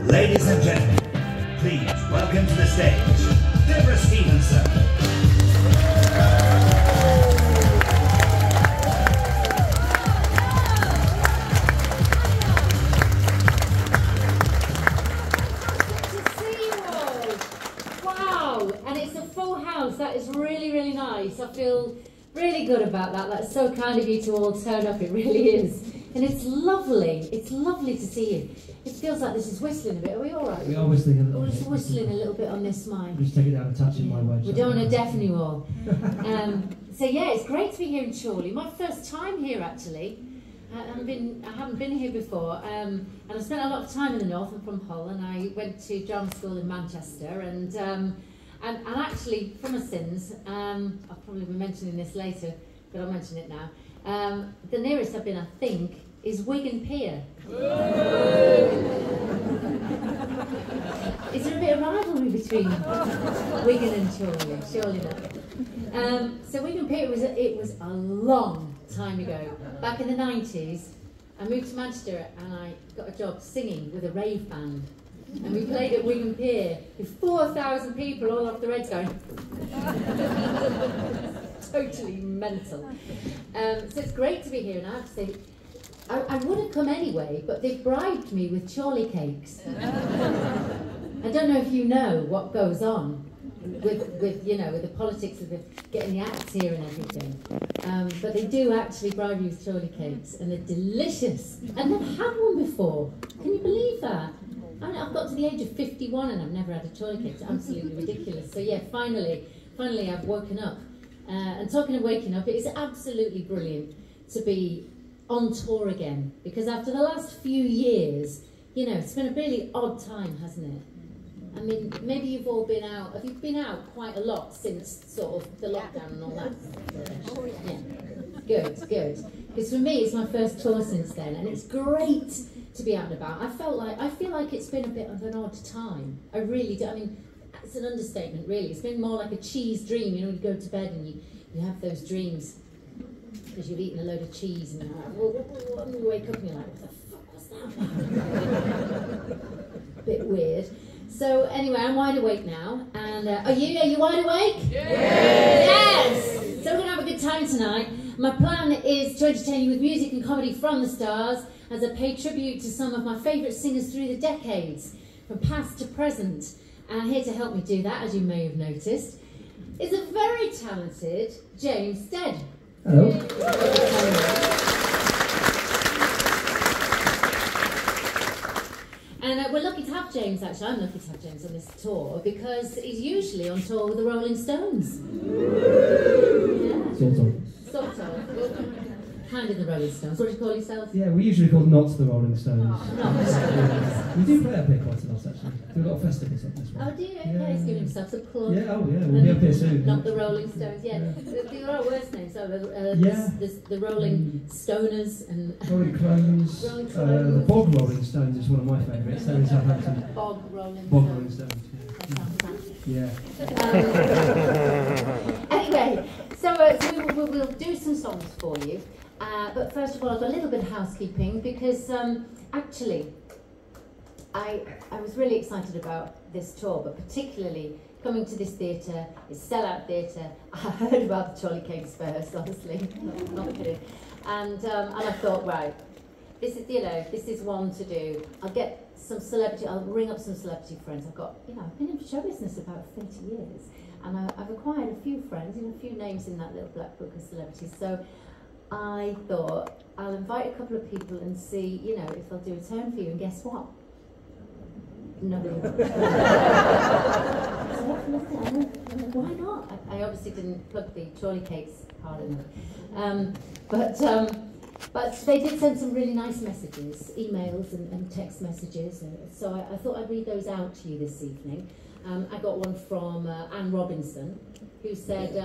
Ladies and gentlemen, please welcome to the stage, Deborah Stevenson. That is really, really nice. I feel really good about that. That's so kind of you to all turn up. It really is. And it's lovely. It's lovely to see you. It feels like this is whistling a bit. Are we all right? We are whistling a little bit. We're just whistling a little bit on this mic. Just take it down a touch in my way. We don't want to deafen you all. So yeah, it's great to be here in Chorley. My first time here, actually. I haven't been here before. And I spent a lot of time in the north. I'm from Hull, and I went to drama school in Manchester. And actually, for my sins, I'll probably be mentioning this later, but I'll mention it now. The nearest I've been, I think, is Wigan Pier. Is there a bit of rivalry between Wigan and Chorley? Surely not. So Wigan Pier it was a long time ago. Back in the 90s, I moved to Manchester and I got a job singing with a rave band. And we played at Wigan Pier with 4,000 people all off the Reds going. Totally mental. So it's great to be here, and I have to say, I would have come anyway, but they've bribed me with Chorley cakes. I don't know if you know what goes on with the politics of getting the acts here and everything, but they do actually bribe you with Chorley cakes, and they're delicious. I've never had one before. Can you believe that? I've got to the age of 51 and I've never had a Chorley cake. It's absolutely ridiculous. So yeah, finally I've woken up. And talking of waking up, it is absolutely brilliant to be on tour again, because after the last few years, it's been a really odd time, hasn't it? I mean, maybe you've all been out. Have you been out quite a lot since sort of the lockdown and all that? Yeah. Good. Because for me, it's my first tour since then, and it's great to be out and about. I feel like it's been a bit of an odd time. I really do. I mean, it's an understatement, really. It's been more like a cheese dream. You go to bed and you have those dreams because you've eaten a load of cheese, and you wake up and you're like, what the fuck was that? Bit weird. So anyway, I'm wide awake now. And are you wide awake? Yes! So we're going to have a good time tonight. My plan is to entertain you with music and comedy from the stars, as I pay tribute to some of my favourite singers through the decades, from past to present. And here to help me do that, as you may have noticed, is a very talented James Stead. Hello. And we're lucky to have James, actually. I'm lucky to have James on this tour, because he's usually on tour with the Rolling Stones. Yeah. Sort of. Kind of the Rolling Stones. What do you call yourself? Yeah, we usually call not the Rolling Stones. Oh, not the Stones. We do play up here quite a lot, actually. Do a lot of festivals up this way. Oh, do you? Okay, he's giving himself a plug. Yeah, we'll be up here soon. Not the Rolling Stones, yeah. There are worse names. So, there's the Rolling Stoners and... Rolling Clones. The Bog Rolling Stones is one of my favourites. They're in Southampton. Bog Rolling Stones, yeah. Yeah. Anyway, so we'll do some songs for you. But first of all, I've got a little bit of housekeeping, because actually I was really excited about this tour, but particularly coming to this theatre. It's Sellout Theatre. I heard about the Chorley cakes first, honestly, not kidding. And I thought, right, this is one to do. I'll ring up some celebrity friends. I've been in show business about 30 years, and I've acquired a few friends, a few names in that little black book of celebrities. So I thought I'll invite a couple of people and see, if they'll do a turn for you. And guess what? No. Why not? I obviously didn't plug the Chorley cakes hard enough. But they did send some really nice messages, emails and text messages. So I thought I'd read those out to you this evening. I got one from Anne Robinson, who said,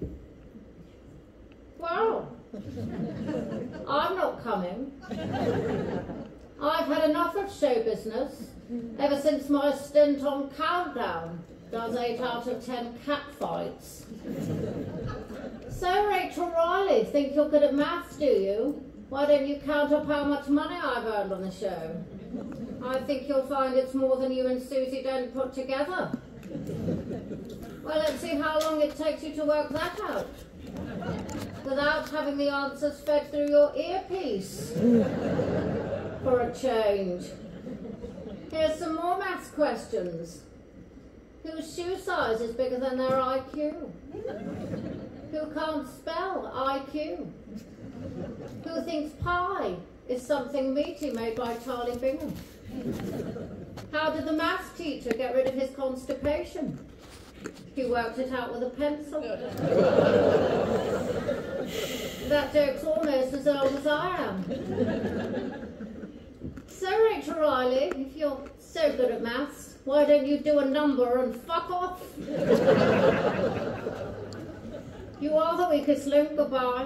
well, I'm not coming. I've had enough of show business ever since my stint on Countdown does 8 out of 10 cat fights. So, Rachel Riley, think you're good at maths, do you? Why don't you count up how much money I've earned on the show? I think you'll find it's more than you and Susie don't put together. Well, let's see how long it takes you to work that out without having the answers fed through your earpiece. For a change. Here's some more maths questions. Whose shoe size is bigger than their IQ? Who can't spell IQ? Who thinks pie is something meaty made by Charlie Bingham? How did the maths teacher get rid of his constipation? He worked it out with a pencil. That joke's almost as old as I am. So, Rachel Riley, if you're so good at maths, why don't you do a number and fuck off? You are the weakest link. Goodbye.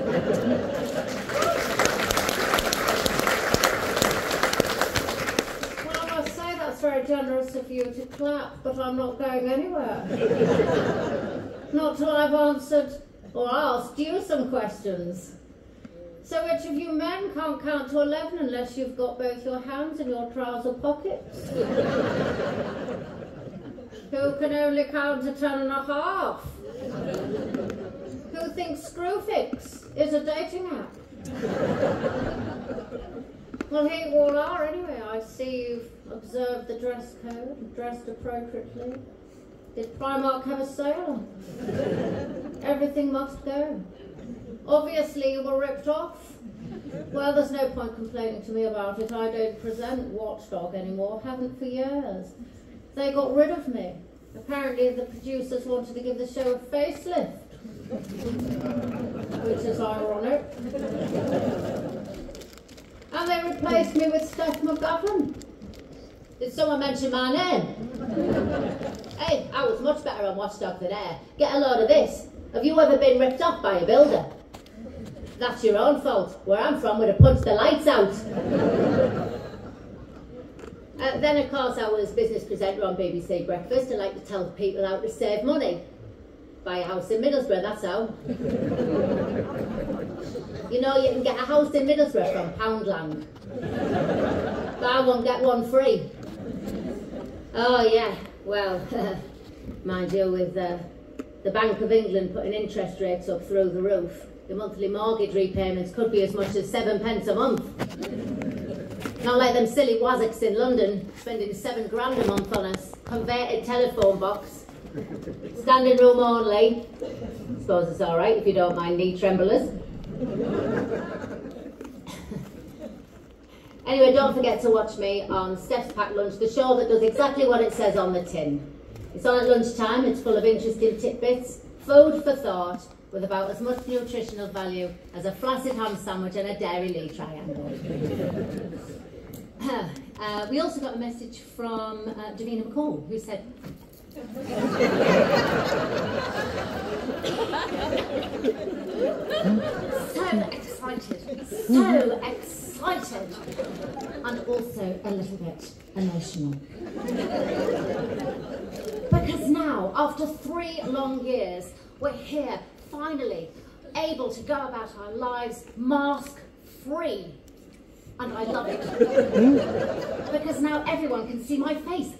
Well, I must say that's very generous of you to clap, but I'm not going anywhere. Not till I've answered or asked you some questions. So which of you men can't count to 11 unless you've got both your hands in your trouser pockets? Who can only count to 10.5? Who thinks Screwfix is a dating app? Well, here you all are anyway. I see you've observed the dress code, dressed appropriately. Did Primark have a sale? Everything must go. Obviously you were ripped off. Well, there's no point complaining to me about it. I don't present Watchdog anymore, haven't for years. They got rid of me. Apparently the producers wanted to give the show a facelift. Which is ironic. And they replaced me with Steph McGovern. Did someone mention my name? Hey, I was much better on Watchdog than Air. Get a load of this. Have you ever been ripped off by a builder? That's your own fault. Where I'm from, we'd have punched the lights out. Then, of course, I was business presenter on BBC Breakfast. I like to tell people how to save money. Buy a house in Middlesbrough, that's how. You know, you can get a house in Middlesbrough from Poundland. Buy one, get one free. Oh, yeah, well, mind you, with the Bank of England putting interest rates up through the roof, the monthly mortgage repayments could be as much as 7 pence a month. Not like them silly wazzicks in London spending 7 grand a month on a converted telephone box. Standing room only. Suppose it's all right if you don't mind knee tremblers. Anyway, don't forget to watch me on Steph's Packed Lunch, the show that does exactly what it says on the tin. It's on at lunchtime, it's full of interesting tidbits, food for thought, with about as much nutritional value as a flaccid ham sandwich and a Dairy Lee triangle. We also got a message from Davina McCall, who said, so excited, and also a little bit emotional. Because now, after 3 long years, we're here, finally, able to go about our lives mask-free. And I love it. Because now everyone can see my face.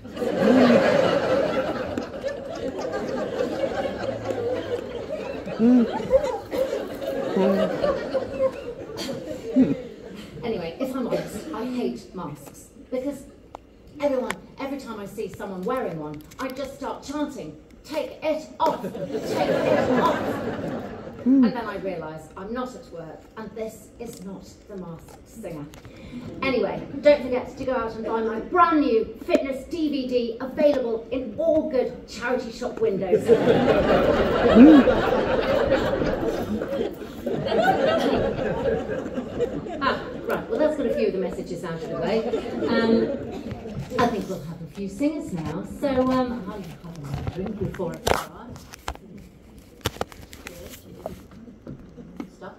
Anyway, if I'm honest, I hate masks. Because every time I see someone wearing one, I just start chanting, "Take it off! Take it off!" And then I realise I'm not at work, and this is not the Masked Singer. Anyway, don't forget to go out and buy my brand new fitness DVD, available in all good charity shop windows. Right, well that's got a few of the messages out of the way. I think we'll have a few singers now, so I'll have a drink before it starts. Stop.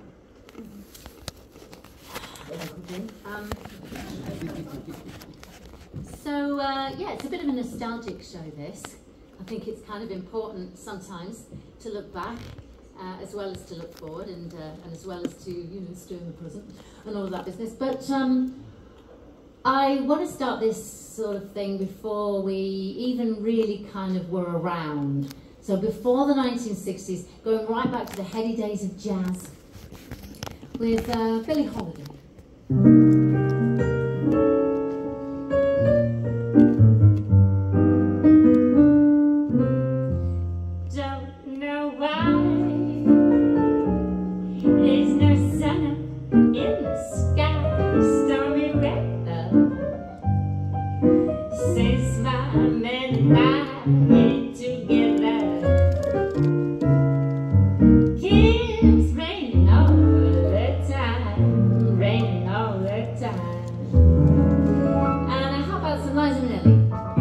Yeah, it's a bit of a nostalgic show, this. I think it's kind of important sometimes to look back as well as to look forward, and as well as to, you know, stay in the present and all of that business. But I want to start this sort of thing before we even really kind of were around. So before the 1960s, going right back to the heady days of jazz with Billie Holiday. Don't know why there's no sun up in the sky, stormy weather. Since my man and I get together, keeps raining all the time, raining all the time. And how about some Liza Minnelli?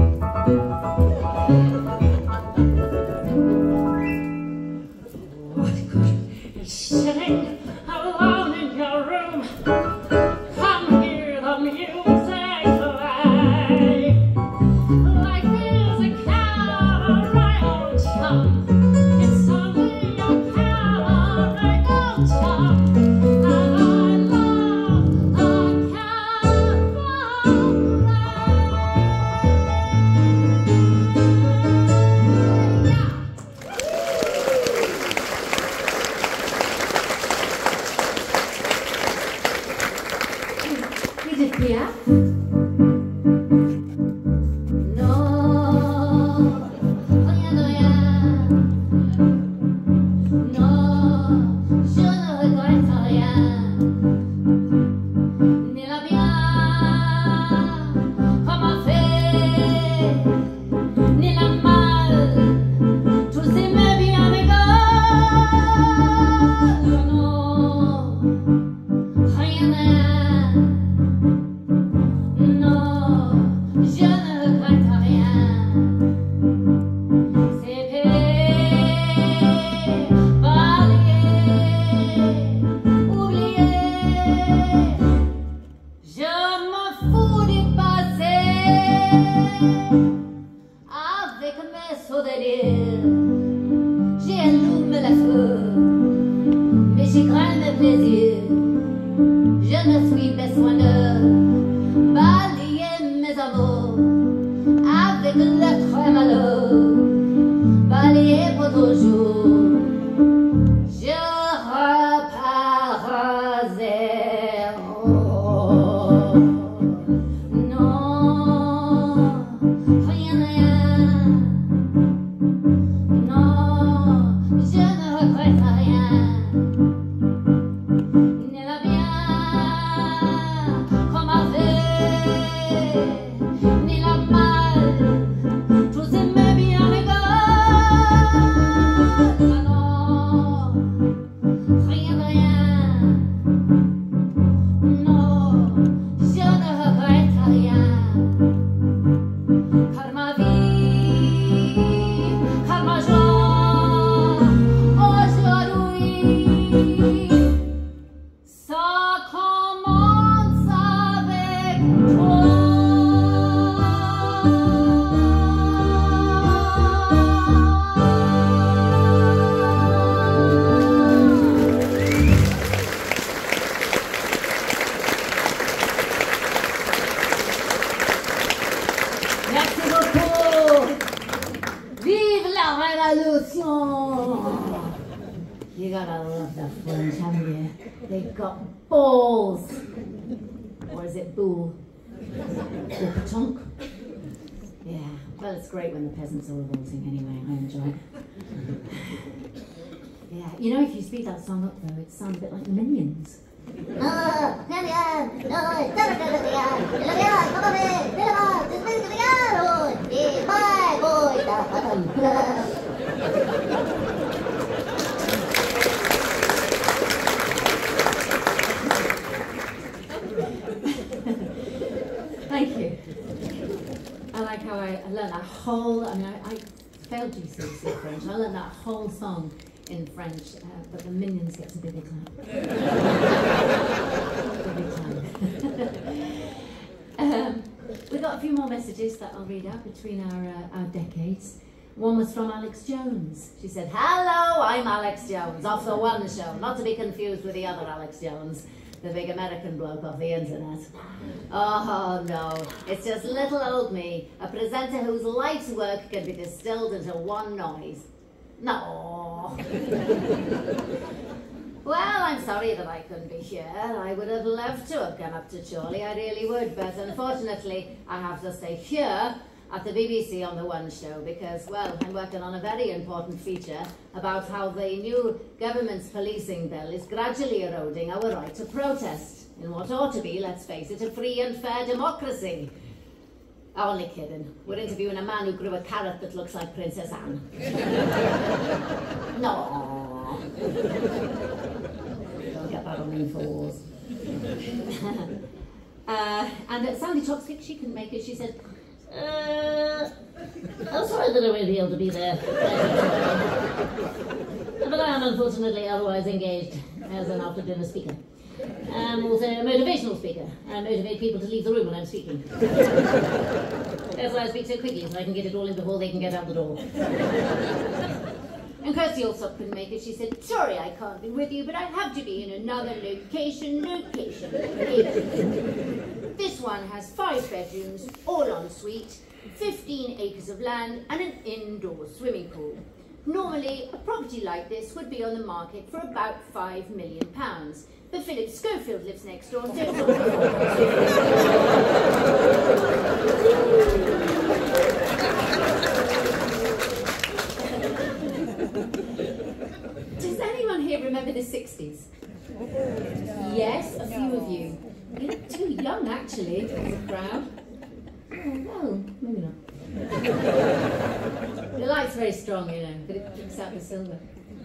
What good is sitting alone in your room? Come hear the music play. Life is a cabaret, old chum. It's only a cabaret, old chum. And I love a cabaret. Edith Piaf. Non, rien de rien. Non, je ne regrette rien. Ni la bien, comme un fait, ni la mal, tous aimaient bien mes gars. Non, rien de rien. Non, je ne regrette rien. C'est fait, balayer, oublier. Je me fous du passé. Avec mes souvenirs, j'allume le feu. Mes chagrins, mes plaisirs, je ne suis besoin de balayer mes amours avec le trémolo, balayer pour toujours. Je repars à zéro. Non, rien, rien. Non, je ne regrette rien. Ni la bien, comme avait, ni la mal, tous aimaient bien mes gars. Non, rien de rien. Non, je ne regrette rien. Car ma vie, car ma joie, aujourd'hui, ça commence avec toi. Merci beaucoup. Vive la révolution. You gotta love the French, haven't you? They've got balls. Or is it boule? Or petanque? Yeah, well, it's great when the peasants are revolting anyway. I enjoy it. Yeah, you know, if you speed that song up though, it sounds a bit like the Minions. Thank you. I like how I learned that whole, I failed GCSE French. I learned that whole song in French, but the Minions gets a bigger clap. We've got a few more messages that I'll read out between our decades. One was from Alex Jones. She said, "Hello, I'm Alex Jones, off the One Show, not to be confused with the other Alex Jones. the big American bloke off the internet. Oh no, it's just little old me, a presenter whose life's work can be distilled into one noise. No. Well, I'm sorry that I couldn't be here. I would have loved to have come up to Chorley, I really would, but unfortunately I have to stay here at the BBC on the One Show because, well, I'm working on a very important feature about how the new government's policing bill is gradually eroding our right to protest in what ought to be, let's face it, a free and fair democracy. Only kidding. We're interviewing a man who grew a carrot that looks like Princess Anne. No. Don't get that on Infowars. And Sandy Toxic, she couldn't make it. She said, I'm sorry that I won't be able to be there. But I am unfortunately otherwise engaged as an after-dinner speaker. I'm also a motivational speaker. I motivate people to leave the room when I'm speaking. That's why I speak so quickly, so I can get it all in before they can get out the door. And Kirsty also couldn't make it. She said, sorry I can't be with you, but I have to be in another location. This one has 5 bedrooms, all en suite, 15 acres of land, and an indoor swimming pool. Normally, a property like this would be on the market for about £5 million. But Philip Schofield lives next door, so it's all Does anyone here remember the 60s? Yes, a few of you. You look too young, actually, as a crowd. Oh, well, maybe not. The light's very strong, you know, but it picks out the silver.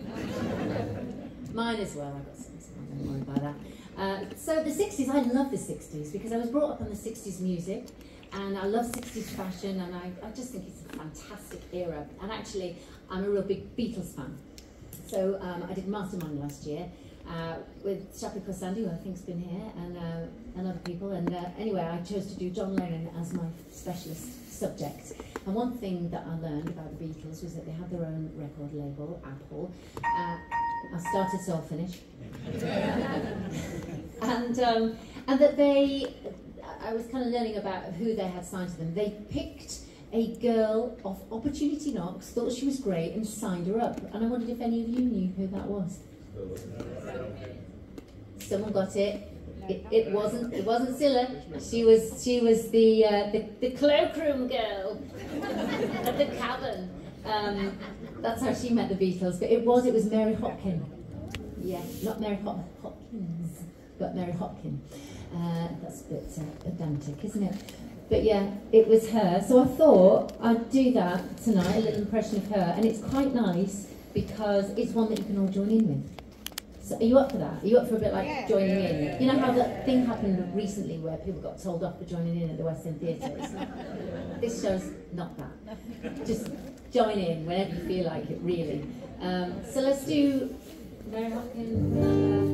Mine as well, I've got some, don't worry about that. So the 60s, I love the 60s because I was brought up on the 60s music and I love 60s fashion and I just think it's a fantastic era. And actually, I'm a real big Beatles fan. So I did Mastermind last year with Shappi Khorsandi, who I think's been here, and other people. And anyway, I chose to do John Lennon as my specialist subject. And one thing that I learned about the Beatles was that they had their own record label, Apple. I started Soul Finish. And that I was kind of learning about who they had signed to them. They picked a girl off Opportunity Knocks, thought she was great, and signed her up. And I wondered if any of you knew who that was. Someone got it. It wasn't Zilla. She was the cloakroom girl at the Cavern. That's how she met the Beatles. But it was Mary Hopkin. Yeah, not Mary Hopkins, but Mary Hopkin. That's a bit pedantic, isn't it? But yeah, it was her. So I thought I'd do that tonight, a little impression of her, and it's quite nice because it's one that you can all join in with. So are you up for that? Are you up for a bit like joining in? You know how that thing happened recently where people got told off for joining in at the West End Theatre? This show's not that. Just join in whenever you feel like it, really. So let's do Mary Hopkins.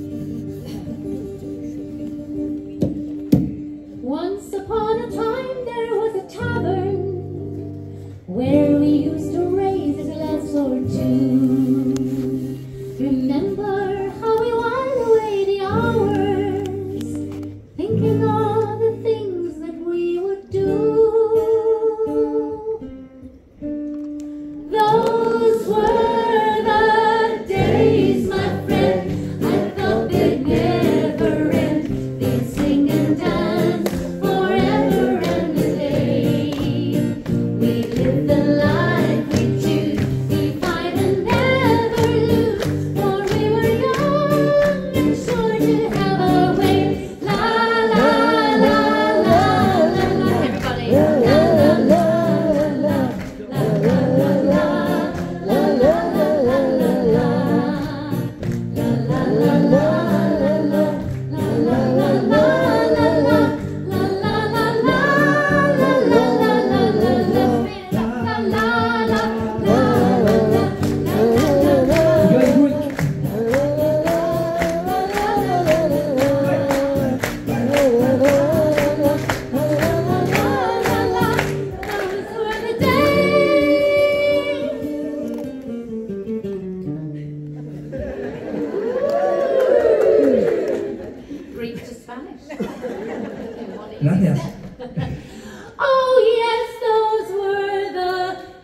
Once upon a time there was a tavern where we used to raise a glass or two. Remember how we while away the hours, thinking of the things that we would do. Those were the days, my friend, I thought they'd never end. They'd sing and dance forever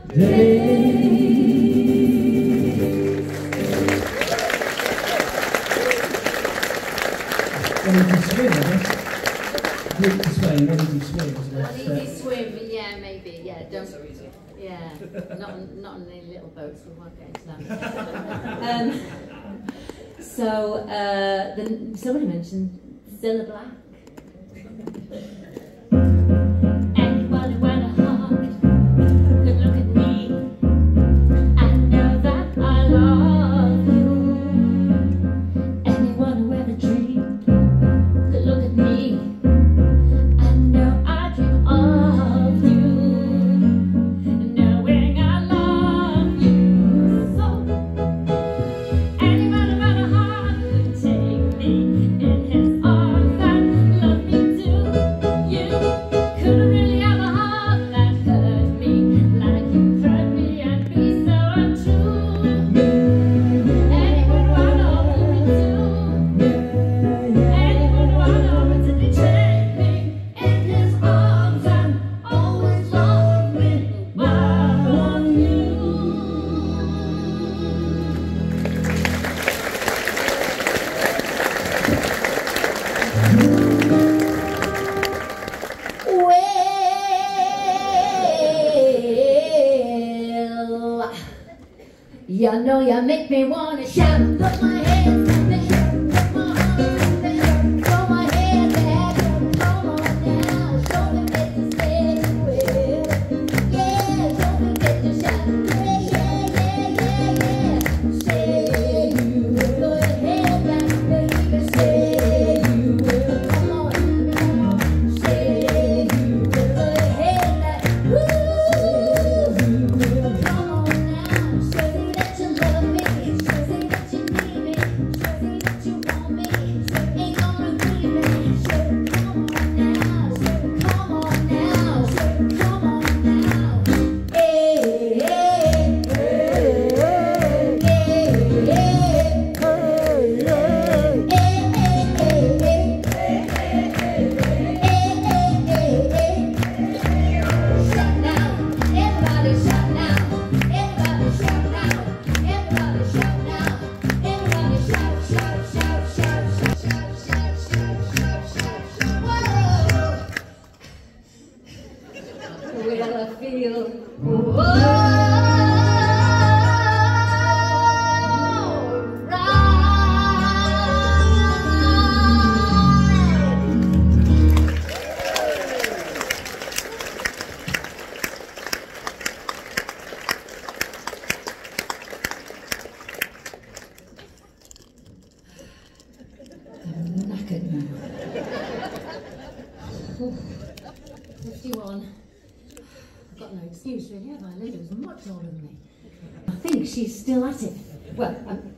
Yeah, maybe. Yeah, don't. Yeah, not on the little boats. We won't get into that. Somebody mentioned Cilla Black. Anybody with a heart could look at me and know that I love you. Anyone who ever dreamed could look at me and know I dream of you. Knowing I love you so. Anybody with a heart could take me in his arms and love me too. You couldn't really have a heart that hurt me like you hurt me and be so untrue. Anyone who I know would be too. Anyone who I know would take me in his arms and always love me while you. Well, you know you make me wanna shout. Put my hands up there, put my arms up there, throw my hands back. Come on now, don't forget to say you will. Yeah, don't forget to shout. Yeah. Say you will. Throw your hands back, baby. Say you will. Come on. Say you will. Throw your hands back. Woo! Come on now, say that you love me, say that you need me, say that you want me, ain't gonna leave me. Say come on now, say come on now, say come on now. Hey, hey, hey, Shout now, everybody shout now, everybody shout now, everybody shout now, everybody shout, shout, shout, shout, shout, shout, shout, shout, shout, shout, shout. Whoa! Will I feel? Knackered now. 51. I've got no excuse really, have I? Lydia's much older than me. I think she's still at it. Well,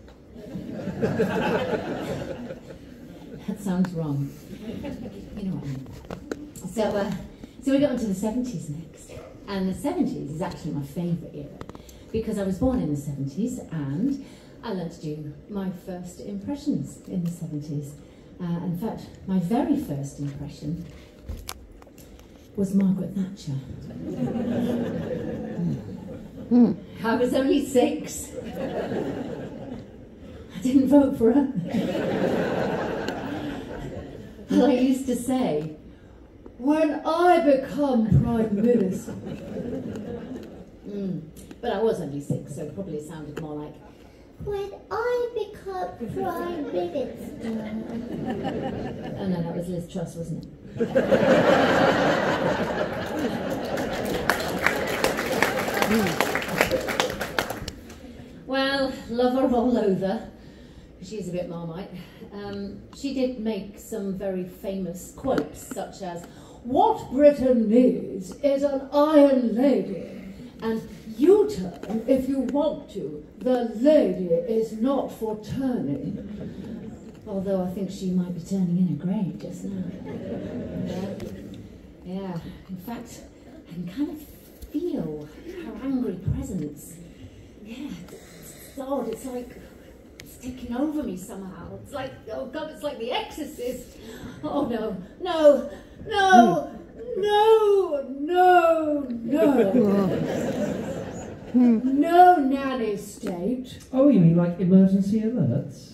that sounds wrong. You know what I mean. So we got into the 70s next. And the 70s is actually my favourite era because I was born in the 70s and I learned to do my first impressions in the 70s. In fact, my very first impression was Margaret Thatcher. I was only 6. I didn't vote for her. And I used to say, when I become Prime Minister. But I was only 6, so probably it sounded more like, when I become Prime Minister. Oh no, that was Liz Truss, wasn't it? Well, love her all over. She's a bit Marmite. She did make some very famous quotes, such as, "What Britain needs is an iron lady, and you turn if you want to. The lady is not for turning." Although I think she might be turning in her grave just now. Yeah. In fact, I can kind of feel her angry presence. Yeah, it's odd. It's like it's taking over me somehow. It's like, oh God, it's like The Exorcist. Oh no, no, no, no, no, no. No nanny state. Oh, you mean like emergency alerts?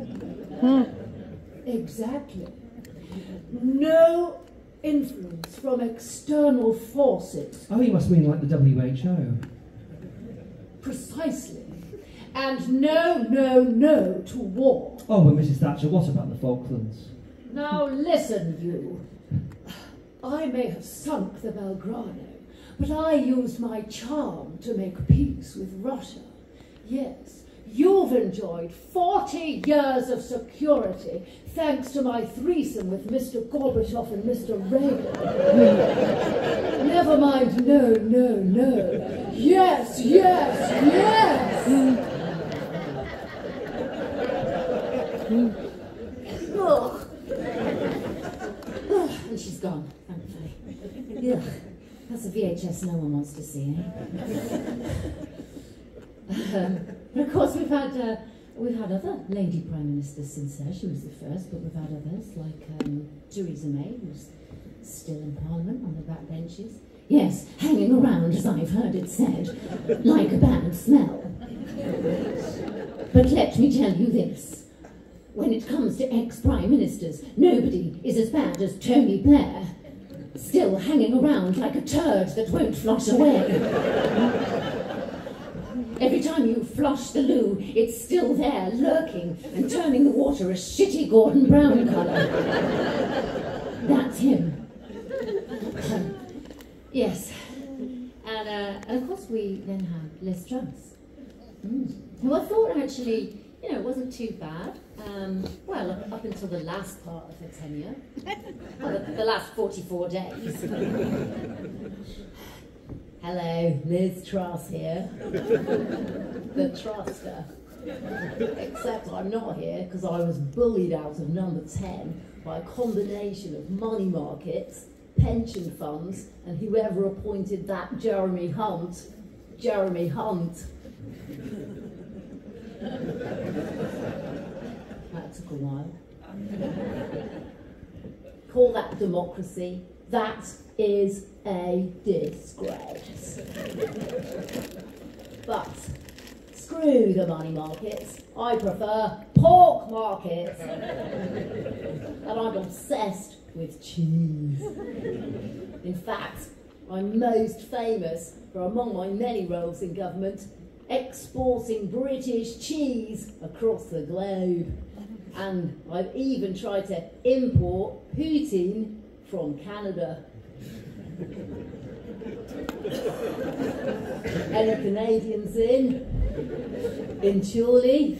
Exactly. No influence from external forces. Oh, you must mean like the WHO. Precisely. And no to war. Oh, but Mrs. Thatcher, what about the Falklands? Now listen, you. I may have sunk the Belgrano, but I used my charm to make peace with Russia. Yes, you've enjoyed 40 years of security thanks to my threesome with Mr. Gorbachev and Mr. Reagan. Never mind, no. Yes. Ugh. And she's gone, thankfully. Ugh. That's a VHS no one wants to see, But of course we've had other lady prime ministers since her. She was the first, but we've had others like Theresa May, who's still in Parliament on the back benches. Yes, hanging around, as I've heard it said, like a bad smell. But let me tell you this. When it comes to ex-prime ministers, nobody is as bad as Tony Blair. Still hanging around like a turd that won't flush away. Every time you flush the loo, it's still there, lurking, and turning the water a shitty Gordon Brown colour. That's him. Yes. And of course we then have Liz Truss, who I thought actually, it wasn't too bad. Well, up until the last part of her tenure, the last 44 days. Hello, Liz Truss here, the Truster. Except I'm not here because I was bullied out of number 10 by a combination of money markets, pension funds, and whoever appointed that Jeremy Hunt. That took a while. Call that democracy. That is a disgrace. But screw the money markets. I prefer pork markets. And I'm obsessed with cheese. In fact, I'm most famous for, among my many roles in government, exporting British cheese across the globe. And I've even tried to import poutine from Canada. Any Canadians in Chorley?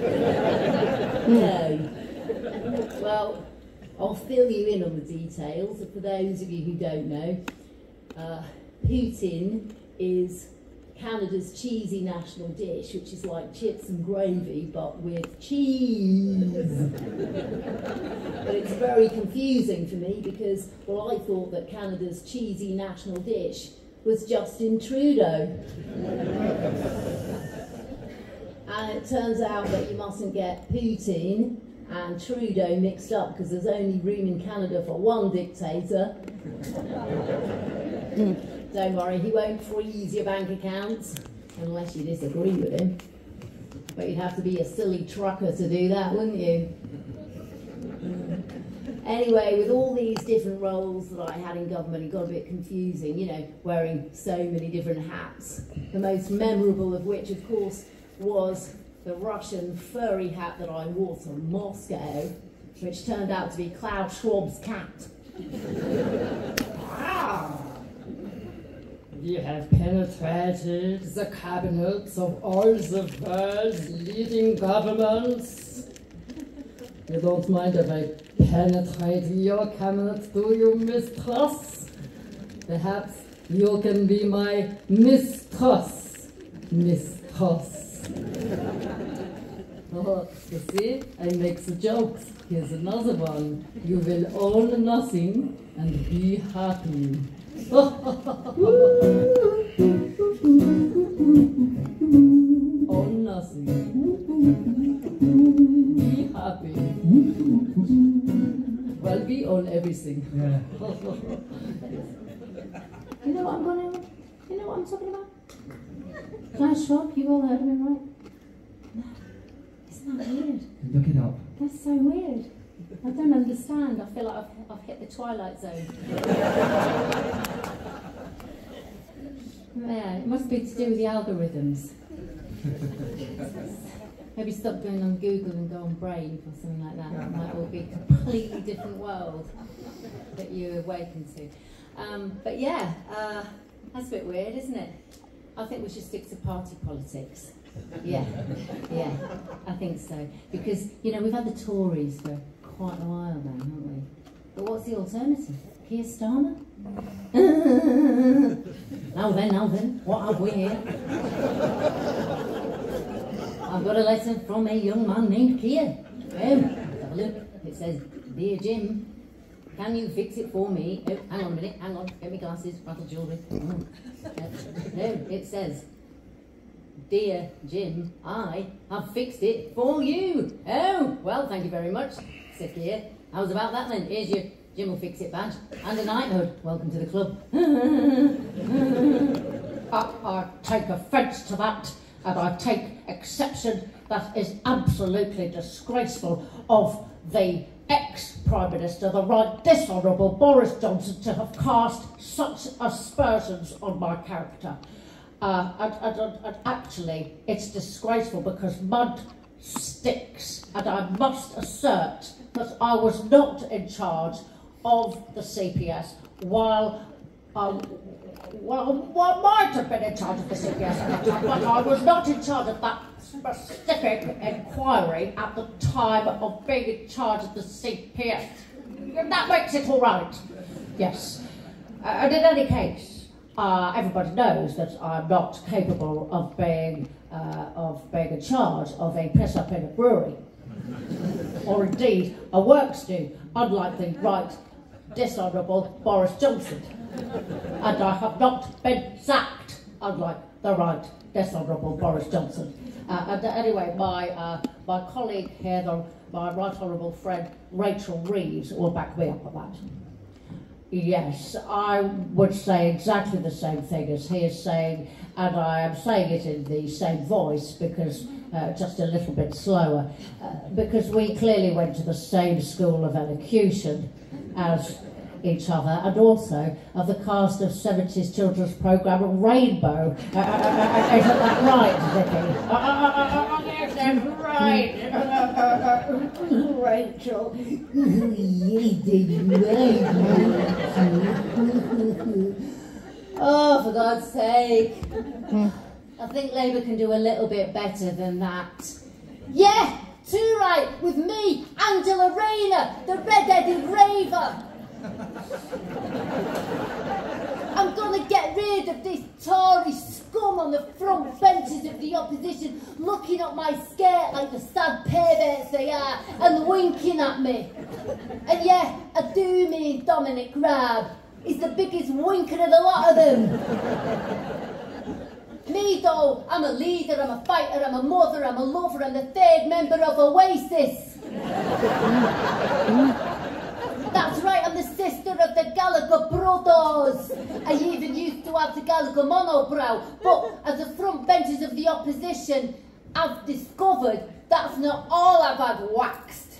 No. Well, I'll fill you in on the details. For those of you who don't know, poutine is Canada's cheesy national dish, which is like chips and gravy, but with cheese. But it's very confusing for me because, well, I thought that Canada's cheesy national dish was Justin Trudeau. And it turns out that you mustn't get poutine and Trudeau mixed up because there's only room in Canada for one dictator. Don't worry, he won't freeze your bank accounts unless you disagree with him. But you'd have to be a silly trucker to do that, wouldn't you? Anyway, with all these different roles that I had in government, it got a bit confusing, wearing so many different hats. The most memorable of which, of course, was the Russian furry hat that I wore to Moscow, which turned out to be Klaus Schwab's cat. We have penetrated the cabinets of all the world's leading governments. You don't mind if I penetrate your cabinet, do you, Miss Truss? Perhaps you can be my Miss Truss. Miss Truss. Oh, you see, I make the jokes. Here's another one. You will own nothing and be happy. Own nothing. Be happy. Well, we own everything. Yeah. You know what I'm talking about? Klaus Schwab, you all heard of him, right? No. Isn't that weird? Look it up. That's so weird. I don't understand. I feel like I've hit the twilight zone. Yeah, it must be to do with the algorithms. Maybe stop going on Google and go on Brave or something like that. It might all be a completely different world that you awaken to. But yeah, that's a bit weird, isn't it? I think we should stick to party politics. Yeah, I think so. Because, you know, we've had the Tories for quite a while now, haven't we? But what's the alternative? Keir Starmer? Now then, what have we here? I've got a letter from a young man named Keir. Let's have a look. It says, "Dear Jim, can you fix it for me?" Oh, hang on a minute, hang on. Get me glasses, rattle jewellery. No, it says, "Dear Jim, I have fixed it for you." Oh, well, thank you very much, said Keir. How's about that then? Here's your Jim will fix it badge and a knighthood. Welcome to the club. I take offence to that, and I take exception. That is absolutely disgraceful of the ex-Prime Minister, the Right Dishonourable Boris Johnson, to have cast such aspersions on my character. And actually, it's disgraceful because mud sticks, and I must assert that I was not in charge of the CPS while I might have been in charge of the CPS at that time, but I was not in charge of that specific inquiry at the time of being in charge of the CPS. That makes it all right. Yes. And in any case, everybody knows that I'm not capable of being in charge of a piss-up in a brewery, or indeed a works do, unlike the Right Dishonourable Boris Johnson. And I have not been sacked, unlike the Right Dishonourable Boris Johnson. And anyway, my colleague here, my Right Honourable friend Rachel Reeves, will back me up on that. Yes, I would say exactly the same thing as he is saying, and I am saying it in the same voice because just a little bit slower, because we clearly went to the same school of elocution as each other, and also of the cast of 70s children's programme Rainbow. Isn't that right, Vicky? Yes, that's right. Rachel. Oh, for God's sake. I think Labour can do a little bit better than that. Yeah, too right, with me, Angela Rayner, the red-headed raver. I'm gonna get rid of this Tory scum on the front benches of the opposition, looking up my skirt like the sad perverts they are, and winking at me. And yeah, I do mean Dominic Raab. He's the biggest winker of the lot of them. Me though, I'm a leader, I'm a fighter, I'm a mother, I'm a lover, I'm the third member of Oasis. That's right, I'm the sister of the Gallagher brothers. I even used to have the Gallagher monobrow, but as the front benches of the opposition, I've discovered that's not all I've had waxed.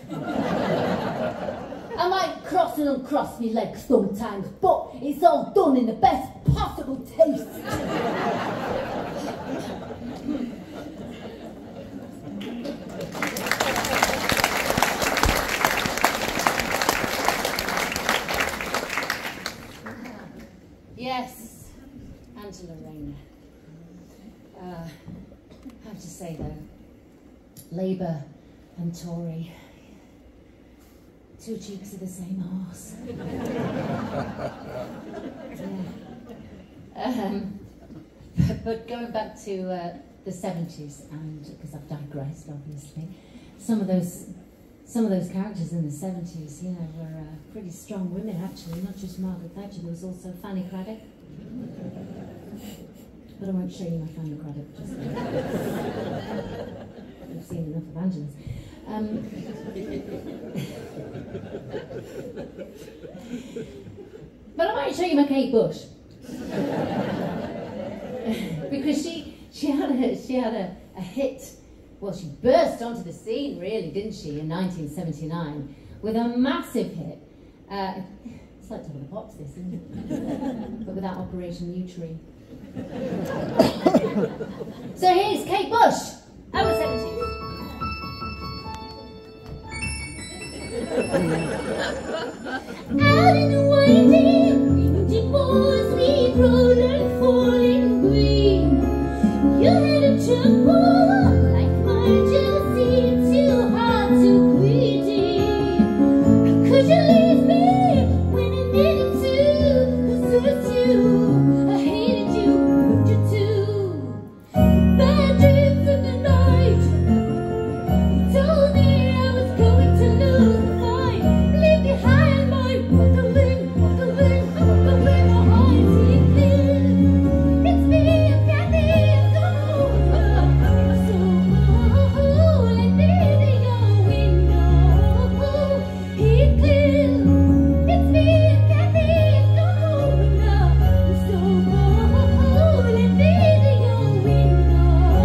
I might cross and uncross my legs sometimes, but it's all done in the best possible taste. Yes, Angela Rayner. I have to say though, Labour and Tory, two cheeks of the same arse. But going back to the 70s, and because I've digressed, obviously, some of those characters in the 70s, you know, were pretty strong women, actually, not just Margaret Thatcher, there was also Fanny Craddock. But I won't show you my Fanny Craddock, just I've seen enough of Angela's. But I might show you my Kate Bush. because she had a hit. Well, she burst onto the scene, really, didn't she, in 1979 with a massive hit. It's like Top of the Pops, this, isn't it? But without Operation Uterine. So here's Kate Bush, over 70s. Out in the winding, windy moors, leaf roll and falling green. You had a trouble like my jealousy, too hard to redeem. Could you leave me when I needed to? 'Cause it's you, I hated you, loved you too. Bad dreams in the night, you told me I was going to lose the fight. Leave behind my waddling, my heart is clear. It's me and Kathy, it's gone over. So cold, I need your window. It's clear. It's me and Kathy, it's gone over now. So cold, I need your window.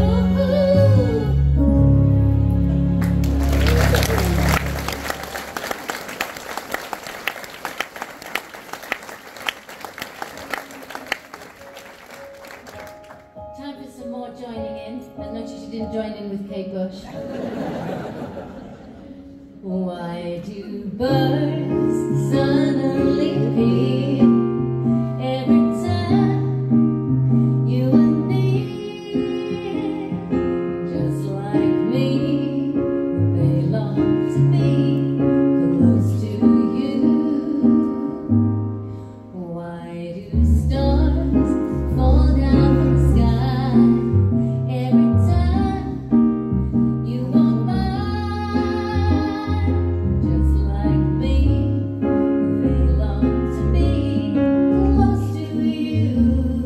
Time for some more joining in. And notice you didn't join in with Kate Bush. Why do birds suddenly appear every time you are near? Just like me, they long to be close to you. Why do stars fall down from the sky every time you walk by? Just like me, they long to be close to you.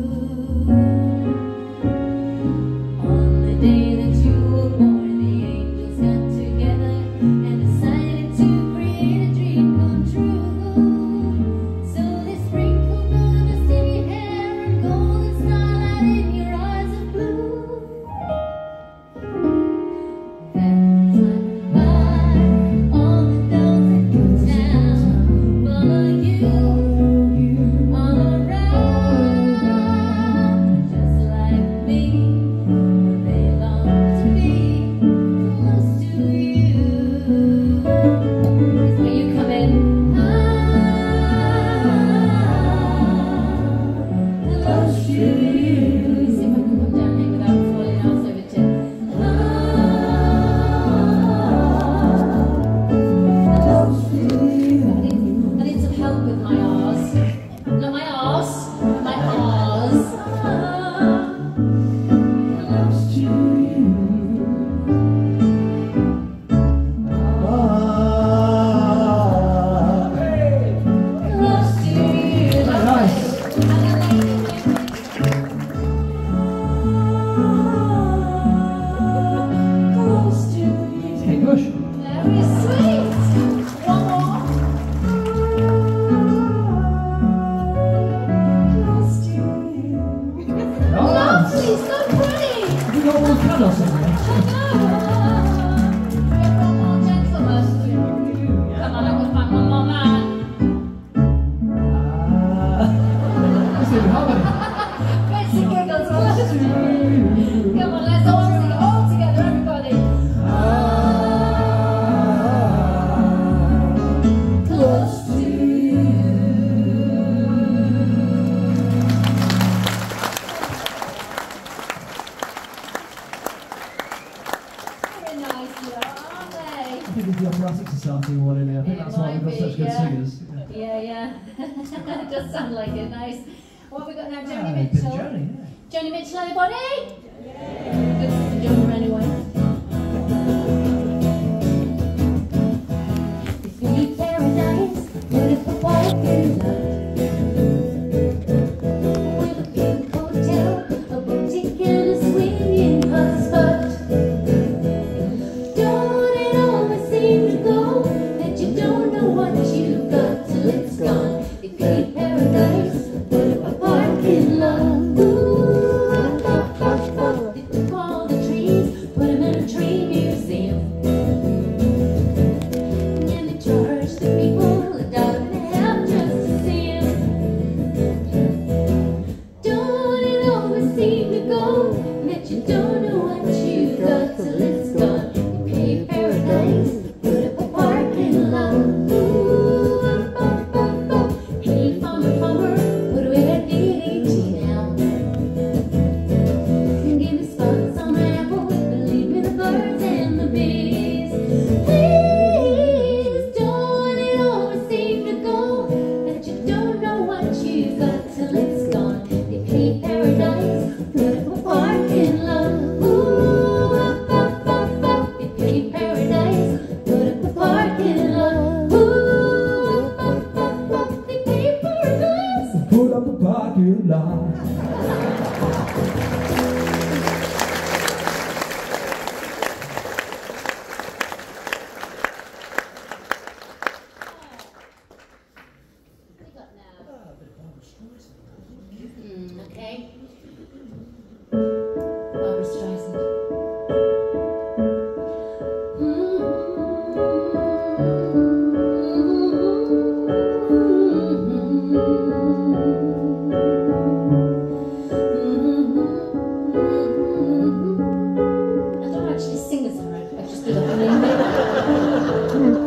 On the day that you were born, the angels got together and decided to create a dream come true. So they sprinkled goodness in your hair and golden starlight in your eyes of blue. That's like by all the dogs in your town follow you all around. Just like me, they long to be close to you. It's where you come in. Close to you. See if I can come down here without falling off over tip. Close to you. I need some help with my R's. Not my arse, my R's. Close to you. Close to you. Nice. Close to you. Kate Bush. Very sweet. One more. Close to you. Oh, Lovely, so pretty. have you got all the colours on there? We have one more gentleman. Come on, I will find one more man. Let's do the harmony. Betsy giggles all over. Come on, let's all sing it all together, everybody. Close to you. Very nice, aren't they? I think it's the Operatic Society one in there. I think that's why we've got such good singers. Yeah. It does sound like it. Nice. What have we got now? Joni Ah, Mitchell. bit of Joni, yeah. Joni Mitchell, everybody? Good for the drummer anyway. If you need paradise, beautiful parking lot. With a big hotel, a boutique and a swinging hot spot. Don't it always seem to go that you don't know what you've got till it's gone? If you need paradise, what a parking lot. Ooh, that you don't know what you got till it's gone. You pay paradise, put up a parking lot. Ooh, hey, farmer, farmer, put away that DDT now. Give me spots on my apple, believe me, the birds and the bees. Please don't it always seem to go that you don't know what you got till it's gone. They pay paradise, put up a parking lot. Ooh, up, up, up, up. They pay paradise, put up a parking lot. Ooh, up, up, up, up. They pay paradise. Put up a parking lot. Okay. Barbra Streisand. I don't actually sing a song, I just do the humming.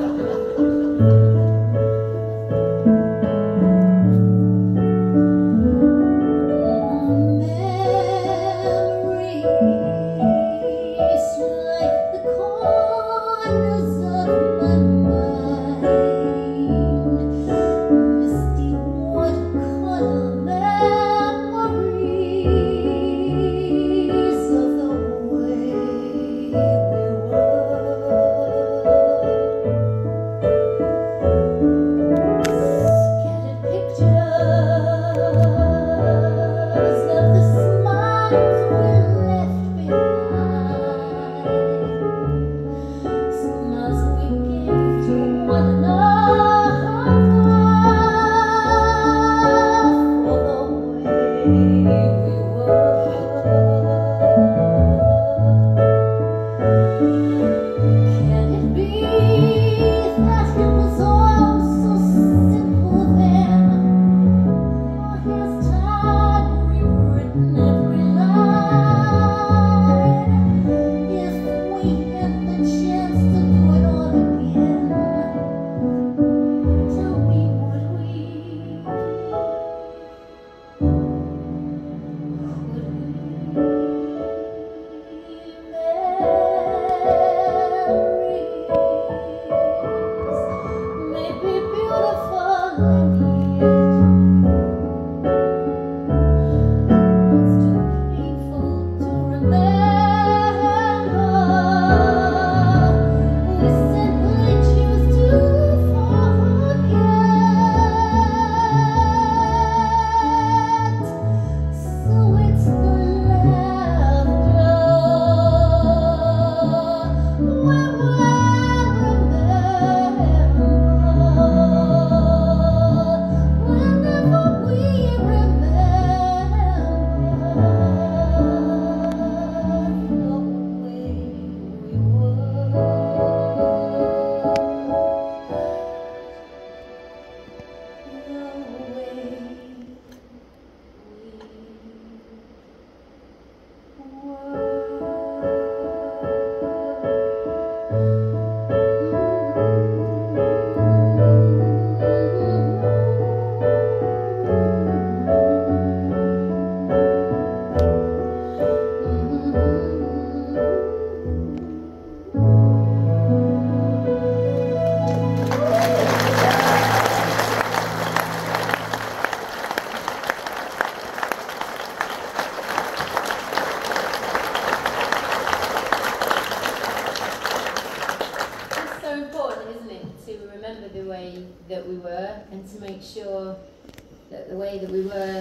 That we were, and to make sure that the way that we were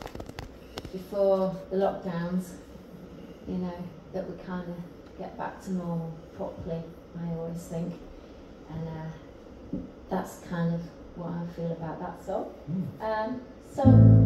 before the lockdowns, you know, that we kind of get back to normal properly, I always think. And that's kind of what I feel about that song. So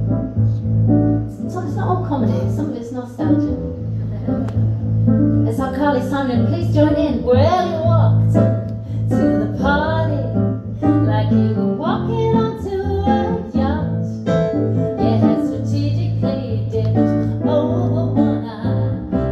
it's not all comedy, some of it's nostalgia. It's our Carly Simon, please join in. Well, you walked to the party like you were walking onto a yacht. You had strategically dipped over one eye.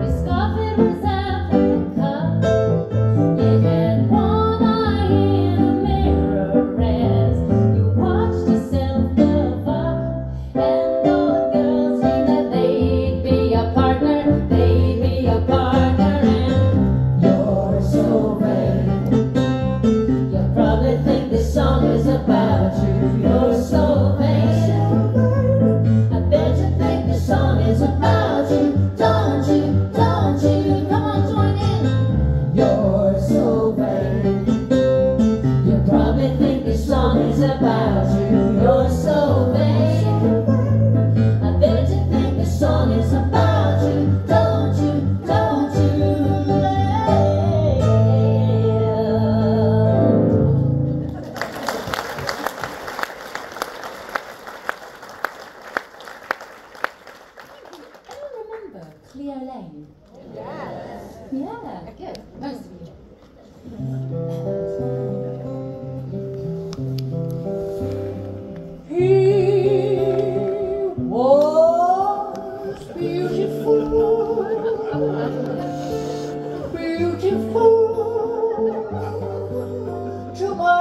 Cleo Lane? Yes. Yeah, good. Most of you. He was beautiful, beautiful to my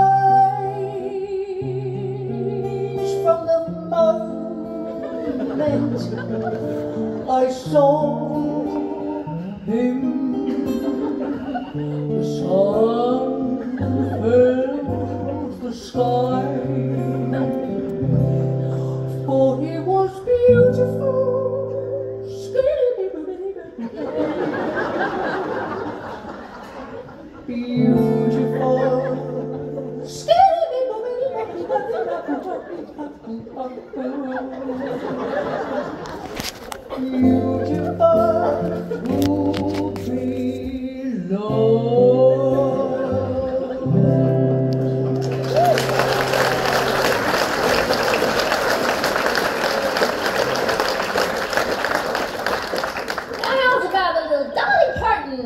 eyes from the moment I saw him. The sun filled the sky, for he was beautiful. How's about a little Dolly Parton?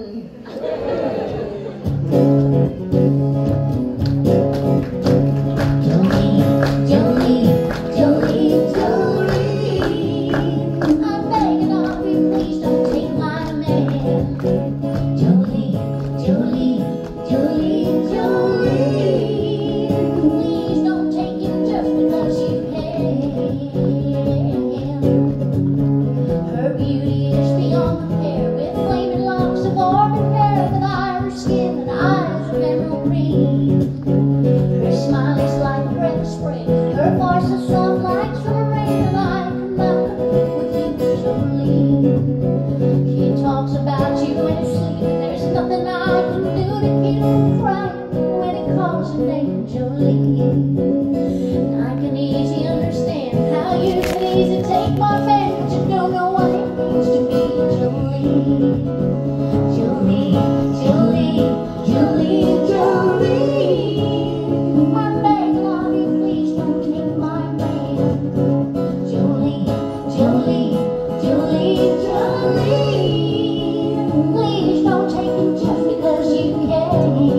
Her beauty is beyond compare, with flaming locks of auburn hair, with Irish skin and eyes of emerald green. Her smile is like a breath of spring, her voice is soft like summer rain, and I come up with you, Jolene. He talks about you in his sleep, and there's nothing I can do to keep him crying when he calls your name, Jolene. And I can easily understand how you can easily take my man, but you don't know what it means to be Jolene. Jolene, Jolene, Jolene, Jolene. I'm begging of you, please don't take my man. Jolene, Jolene, Jolene, Jolene. Please don't take him just because you can.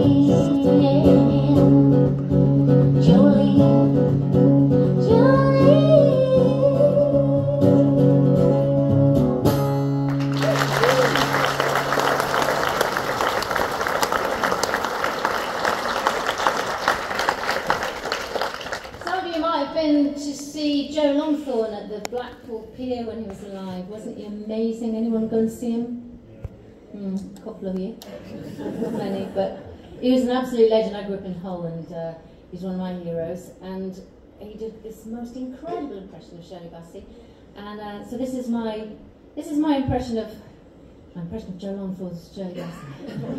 Jolene, Jolene. Some of you might have been to see Joe Longthorne at the Blackpool Pier when he was alive. Wasn't he amazing? Anyone go and see him? A couple of you. Not many, but he was an absolute legend. I grew up in Hull, and he's one of my heroes. And he did this most incredible impression of Shirley Bassey. And so this is my impression of Joe Longthorne's Shirley Bassey.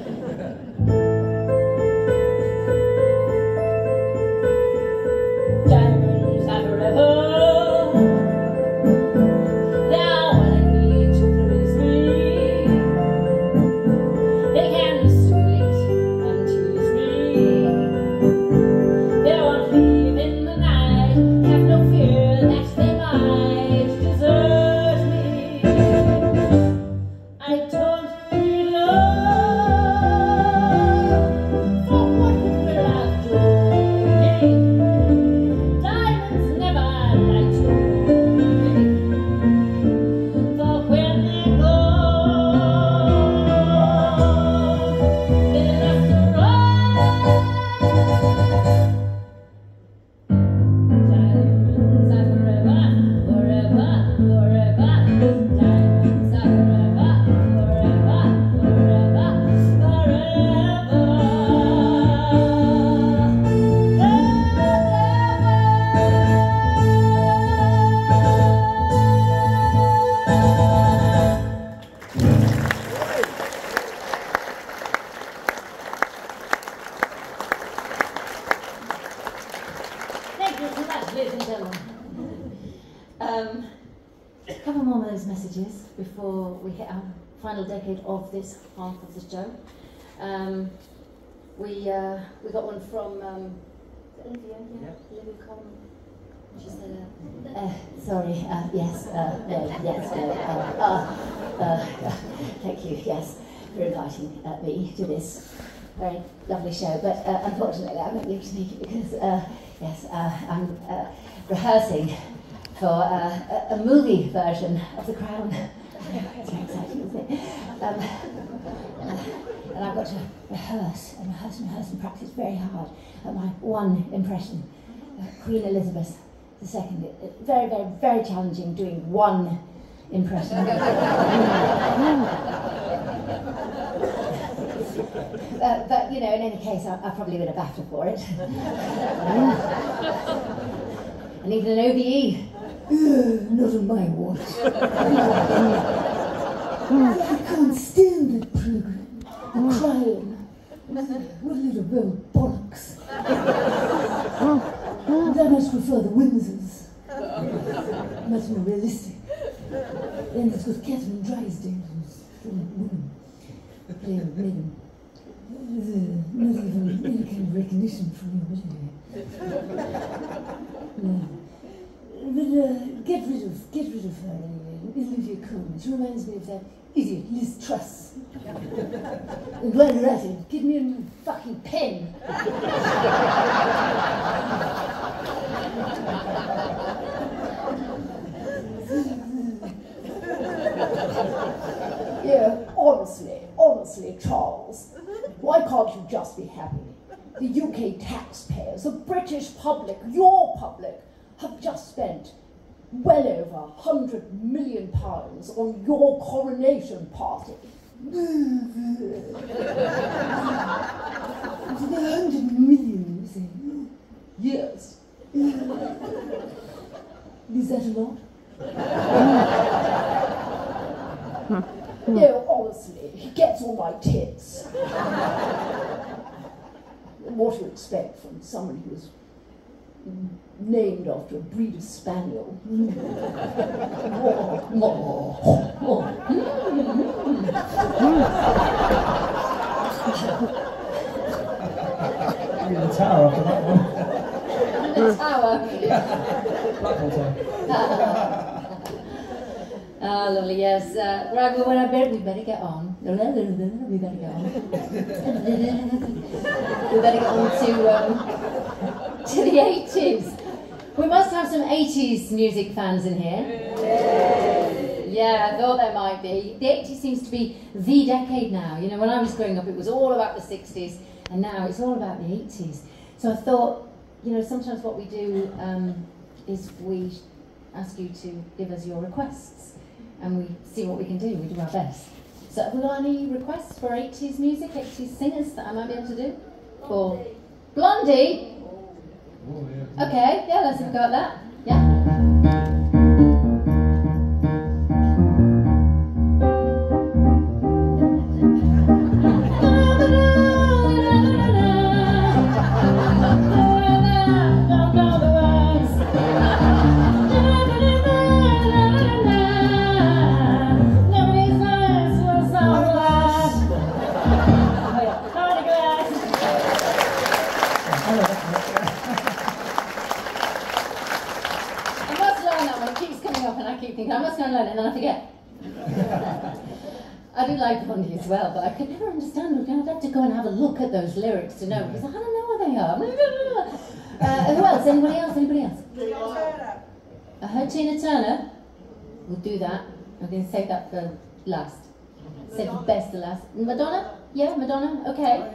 Diamonds are forever. They are what I need to please me. They can be sweet and tease me. They won't leave in the night. Have no fear that they might desert me. I don't need love. before we hit our final decade of this half of the show. We got one from Olivia, Olivia Coleman. She said, sorry, yes, no, yes, no, thank you, yes, for inviting me to this very lovely show, but unfortunately I won't be able to make it because, yes, I'm rehearsing for a movie version of The Crown. It's very exciting, isn't it? And I've got to rehearse and practice very hard at my one impression, Queen Elizabeth II. Very, very, very challenging doing one impression. But you know, in any case, I'll probably win a BAFTA for it. And even an OBE. Not on my watch. I can't stand that program. The Crown. What a little row of bollocks. And I much prefer the Windsors. Much more realistic. And it's got Catherine Drysdale, who's a woman, playing with Meghan. Not even any kind of recognition from me, no. But get rid of her anyway. Olivia Coleman. She reminds me of that idiot Liz Truss. And while you're at it, give me a new fucking pen. Yeah, honestly, Charles, why can't you just be happy? The UK taxpayers, the British public, your public, have just spent well over £100 million on your coronation party. 100 million, you say? Yes. Is that a lot? No, honestly, he gets on my tits. What do you expect from someone who's named after a breed of spaniel? You're in the tower after that one. The tower. Ah, lovely, yes. Right, well, we better get on. We better get on. We better get on to the 80s. We must have some 80s music fans in here. Yeah, I thought there might be. The 80s seems to be the decade now. You know, when I was growing up, it was all about the 60s, and now it's all about the 80s. So I thought, you know, sometimes what we do is we ask you to give us your requests, and we see what we can do. We do our best. So have we got any requests for 80s music, 80s singers that I might be able to do? Or Blondie? Okay, yeah, let's have a go at that. Yeah. I must go and learn it, and then I forget. I do like Blondie as well, but I could never understand them. I'd have to go and have a look at those lyrics to know, because I don't know what they are. Who else? Anybody else? Anybody else? Tina Turner. I heard Tina Turner. We'll do that. I'm going to save that for last. Save the best for last. Madonna? Yeah, Madonna? Okay.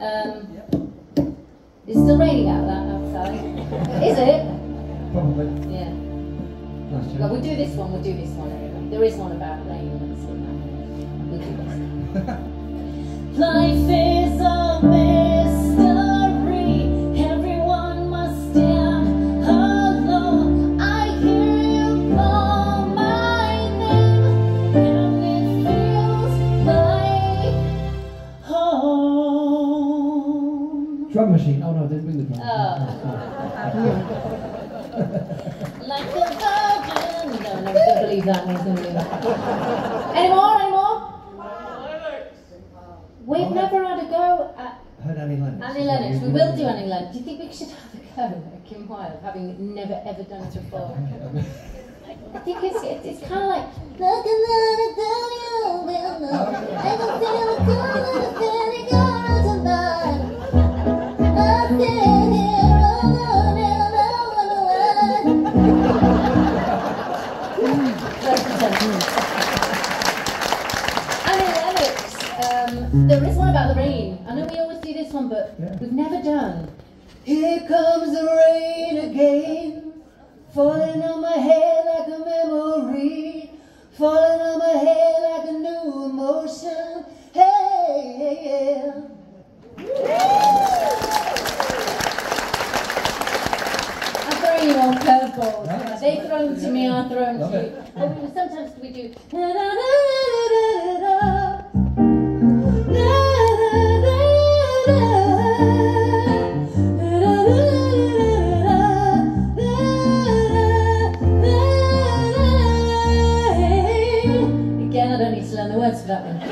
It's still raining outside. Is it? Probably. Yeah. Well, we'll do this one anyway. There is one about rain. We'll do this. Life is a mystery. Everyone must stand alone. I hear you call my name, and it feels like home. Drum machine. Oh no, they didn't bring the drum. Like a virgin. No, I don't believe that. I don't believe that. Any more? We've never had a go at Heard Annie Lennox. Annie Lennox. We will do Annie Lennox. Do you think we should have a go at Kim Wilde, having never ever done it before? I think it's kind of like. There is one about the rain. I know we always do this one, but we've never done. Here comes the rain again, falling on my head like a memory, falling on my head like a new emotion. Hey, yeah. I'm throwing you all curveballs. They throw them to me, I throw them to you. Sometimes we do. Again, I don't need to learn the words for that one.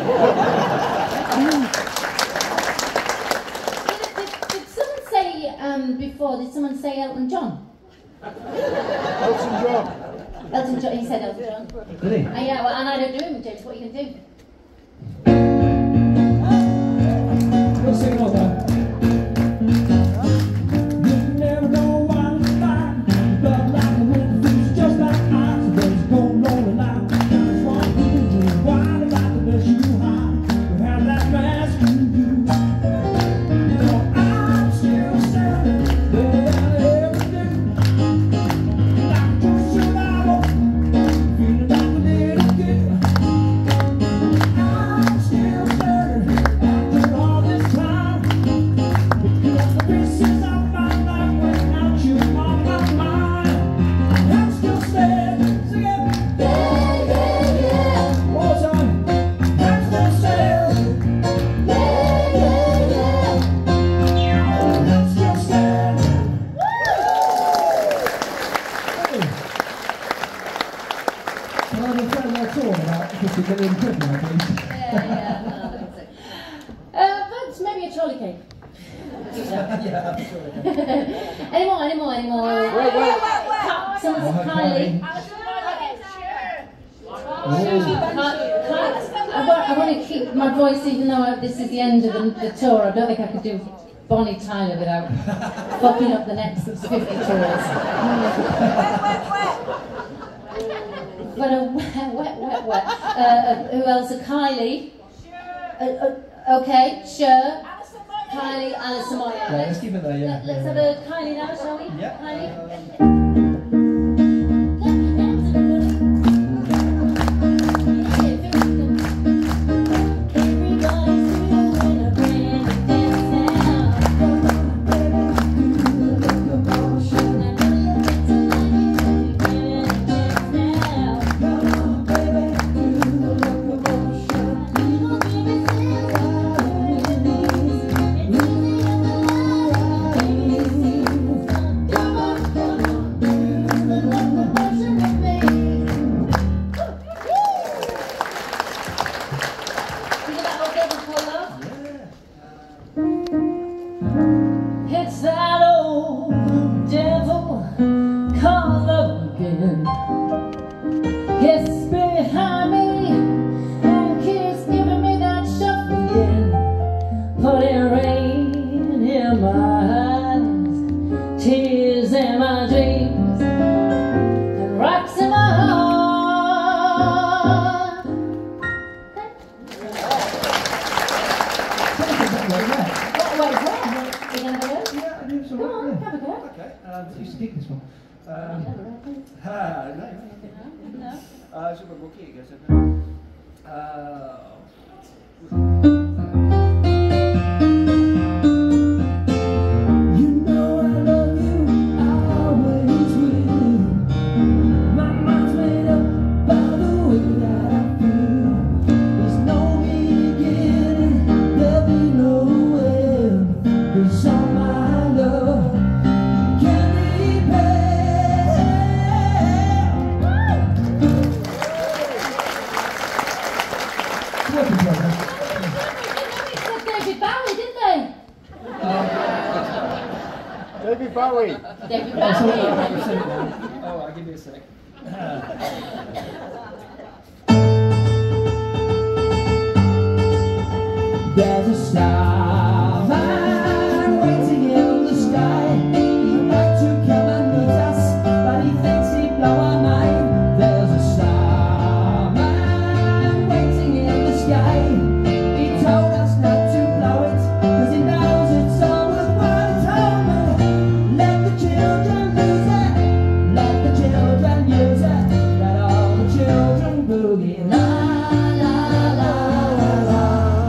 Did someone say before? Did someone say Elton John? Elton John. Elton John. He said Elton John. Did he? Yeah. Well, and I don't do him, James. What are you gonna do? We'll sing all that. But maybe a trolley cake. Yeah, I'm sure. Any more? Wait. Someone said Kylie. I want to keep my voice, even though this is the end of the tour. I don't think I could do Bonnie Tyler without fucking up the next 50 tours. But a wet. Who else? Kylie. Okay, sure. Kylie, Alison Moyer. Yeah, let's keep it there, yeah. Let's have a Kylie now, shall we? Yeah. Kylie. It's that old devil called love again. It's behind me and keeps giving me that shove again. Putting rain in my eyes, tears in my dreams, and rocks in my heart. You should take this one. work in progress. They said David Bowie, didn't they? David Bowie. David Oh, sorry, Bowie. I've said it now. Oh, I'll give you a sec. There's a starman waiting in the sky. He'd like to come and meet us, but he thinks he'd blow our mind. There's a starman waiting in the sky. He told us not to blow it, 'cause he knows it's all worthwhile. He told me, let the children use it, let the children use it, let all the children boogie. La la la la la.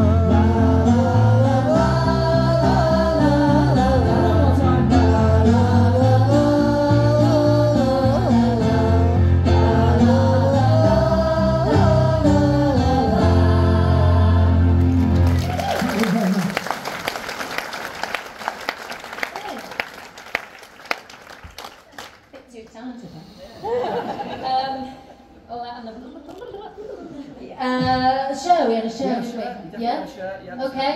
Bit too talented, huh? All that on the... show, we had a show, should we? Yeah? Okay.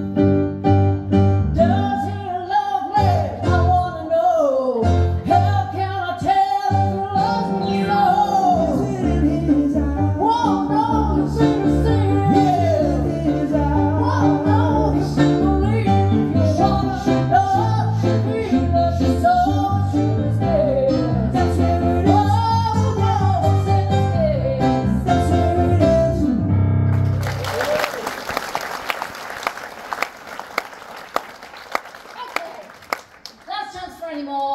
Does he love me? I wanna know. How can I tell if he loves me so? Is it in his eyes? Whoa, no, it's in his eyes. Whoa, no, he's in the lead. You want to know, she feels she sows in his head. That's where it is. Whoa, no, it's in his head. That's where it is. Okay, last chance for any more.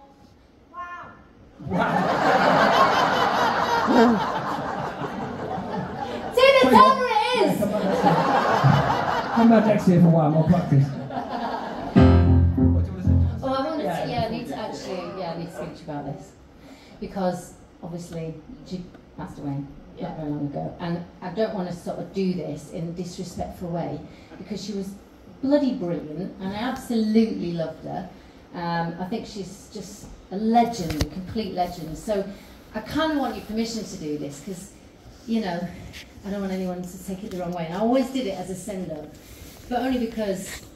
Tina Turner it is! Come back next year for a while, more practice. Oh, I wanted to, I need to actually, I need to speak to you about this. Because, obviously, she passed away not very long ago. And I don't want to sort of do this in a disrespectful way, because she was bloody brilliant, and I absolutely loved her. I think she's just a legend, a complete legend. So I kind of want your permission to do this, because, you know, I don't want anyone to take it the wrong way. And I always did it as a send-up, but only because